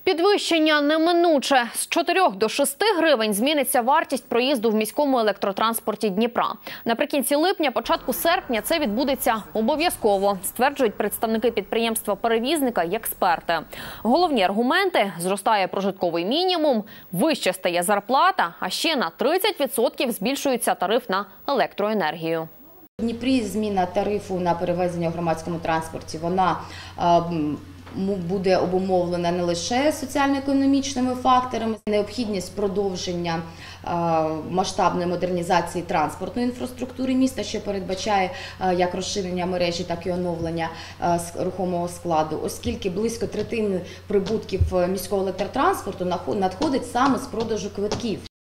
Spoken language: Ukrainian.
Підвищення неминуче. З 4 до 6 гривень зміниться вартість проїзду в міському електротранспорті Дніпра. Наприкінці липня, початку серпня це відбудеться обов'язково, стверджують представники підприємства-перевізника і експерти. Головні аргументи – зростає прожитковий мінімум, вище стає зарплата, а ще на 30% збільшується тариф на електроенергію. В Дніпрі зміна тарифу на перевезення у громадському транспорті, вона буде обумовлена не лише соціально-економічними факторами, необхідність продовження масштабної модернізації транспортної інфраструктури міста, що передбачає як розширення мережі, так і оновлення рухомого складу, оскільки близько третини прибутків міського електротранспорту надходить саме з продажу квитків.